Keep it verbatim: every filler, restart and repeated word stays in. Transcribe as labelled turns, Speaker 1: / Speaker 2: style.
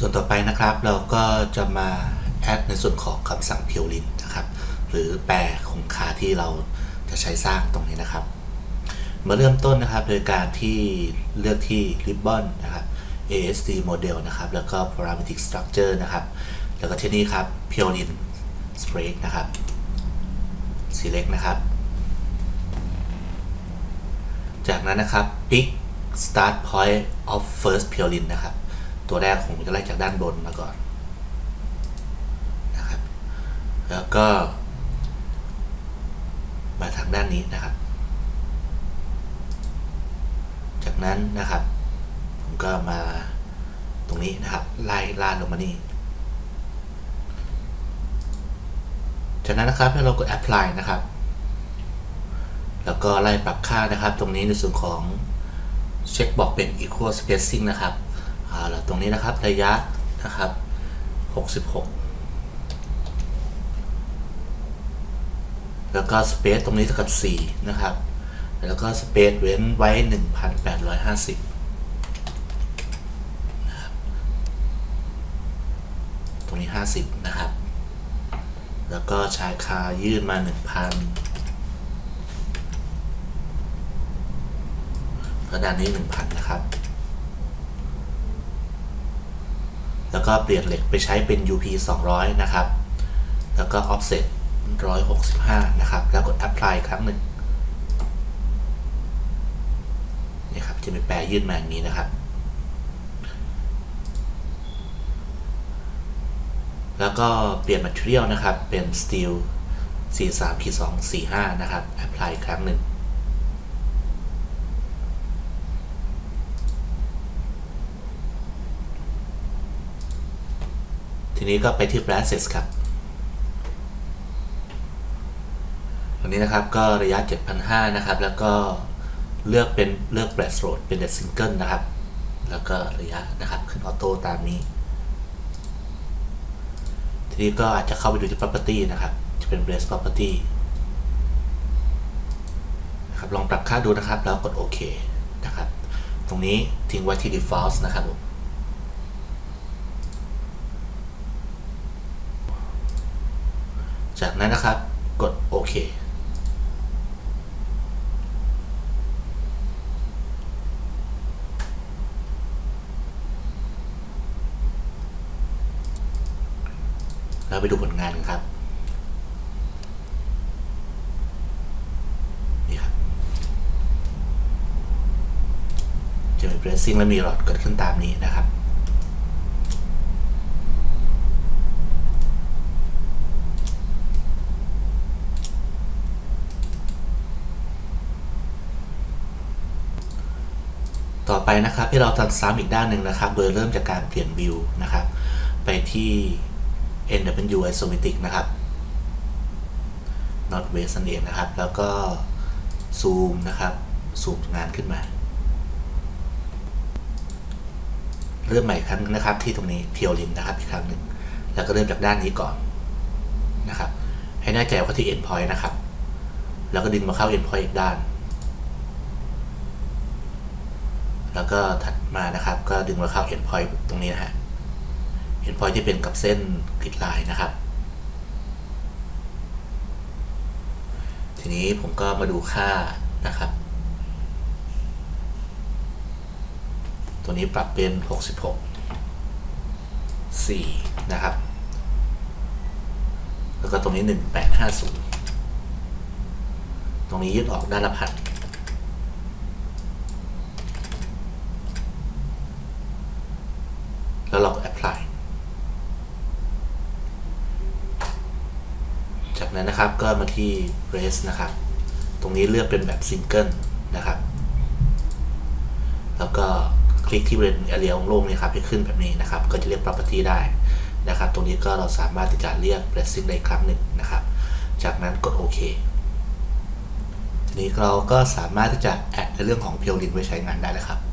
Speaker 1: ส่วนต่อไปนะครับเราก็จะมาแอดในส่วนของคำสั่ง Purlin นะครับหรือแปลคงคาที่เราจะใช้สร้างตรงนี้นะครับมาเริ่มต้นนะครับโดยการที่เลือกที่ Ribbon นะครับ เอ เอส ดี Model นะครับแล้วก็ Parametric Structure นะครับแล้วก็ที่นี่ครับ Purlin Spread นะครับ Select นะครับจากนั้นนะครับ Pick Start Point of First Purlin นะครับตัวแรกผมจะไล่จากด้านบนมาก่อนนะครับแล้วก็มาทางด้านนี้นะครับจากนั้นนะครับผมก็มาตรงนี้นะครับไล่ล่าลงมานี่จากนั้นนะครับให้เรากด apply นะครับแล้วก็ไล่ปรับค่านะครับตรงนี้ในส่วนของเช็คบอกเป็น equal spacing นะครับแล้วตรงนี้นะครับระยะนะครับหกสิบหกแล้วก็ space ตรงนี้เท่ากับสี่นะครับแล้วก็ space เว้นไว้ หนึ่งพันแปดร้อยห้าสิบ นะครับตรงนี้ห้าสิบนะครับแล้วก็ชายคายื่นมา หนึ่งพัน แล้วด้านนี้ หนึ่งพัน นะครับแล้วก็เปลี่ยนเหล็กไปใช้เป็น ยู พี สองร้อยนะครับแล้วก็ offset หนึ่งร้อยหกสิบห้านะครับแล้วกด apply ครั้งหนึ่งนี่ครับจะเป็นแปรยื่นมาอย่างนี้นะครับแล้วก็เปลี่ยน material นะครับเป็น steel สี่สิบสาม สอง สี่ห้า นะครับ apply ครั้งหนึ่งทีนี้ก็ไปที่ Process ครับตรงนี้นะครับก็ระยะ เจ็ดพันห้าร้อย นะครับแล้วก็เลือกเป็นเลือก Brass Load เป็น Dead Single นะครับแล้วก็ระยะนะครับขึ้นออโต้ตามนี้ทีนี้ก็อาจจะเข้าไปดูที่ Property นะครับจะเป็น Brace Property นะครับลองปรับค่าดูนะครับแล้วกดโอเคนะครับตรงนี้ทิ้งไว้ที่ Default นะครับผมจากนั้นนะครับกดโอเคเราไปดูผลงานกันครับนี่ครับจะมี pressing และมีหลอดเกิดขึ้นตามนี้นะครับต่อไปนะครับที่เราทำซ้ำอีกด้านหนึ่งนะครับโดยเริ่มจากการเปลี่ยนวิวนะครับไปที่ เอ็น ดับเบิลยู Isometric นะครับ Northwest นั่นเองนะครับแล้วก็ซูมนะครับซูมงานขึ้นมาเริ่มใหม่ครั้งนึงนะครับที่ตรงนี้ Purlin นะครับอีกครั้งหนึ่งแล้วก็เริ่มจากด้านนี้ก่อนนะครับให้แน่ใจว่าที่ Endpoint นะครับแล้วก็ดึงมาเข้า Endpoint อีกด้านแล้วก็ถัดมานะครับก็ดึงมาเข้า Endpoint ตรงนี้นะฮะ Endpoint ที่เป็นกับเส้นกริดไลน์นะครับทีนี้ผมก็มาดูค่านะครับตัวนี้ปรับเป็นหกสิบหก สี่นะครับแล้วก็ตรงนี้หนึ่งแปดห้าศูนย์ตรงนี้ยืดออกด้านละพันแล้วเราก็ apply จากนั้นนะครับก็มาที่ brace นะครับตรงนี้เลือกเป็นแบบ single นะครับแล้วก็คลิกที่บริเวณ area โล่งๆนี่ครับให้ขึ้นแบบนี้นะครับก็จะเรียก property ได้นะครับตรงนี้ก็เราสามารถที่จะเรียก bracing ได้ครั้งหนึ่งนะครับจากนั้นกดโอเคทีนี้เราก็สามารถที่จะแอดในเรื่องของ Purlin ไว้ใช้งานได้แล้วครับ